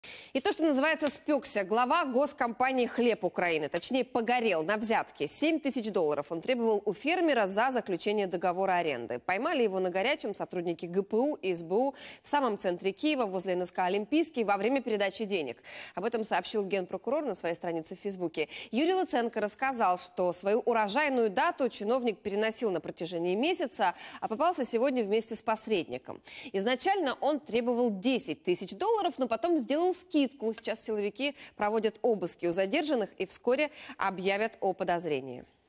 И то, что называется, спекся. Глава госкомпании «Хлеб Украины», точнее, погорел на взятке. $7000 он требовал у фермера за заключение договора аренды. Поймали его на горячем сотрудники ГПУ и СБУ в самом центре Киева, возле НСК «Олимпийский», во время передачи денег. Об этом сообщил генпрокурор на своей странице в Фейсбуке. Юрий Луценко рассказал, что свою урожайную дату чиновник переносил на протяжении месяца, а попался сегодня вместе с посредником. Изначально он требовал $10 000, но потом сделал скидку. Сейчас силовики проводят обыски у задержанных и вскоре объявят о подозрении.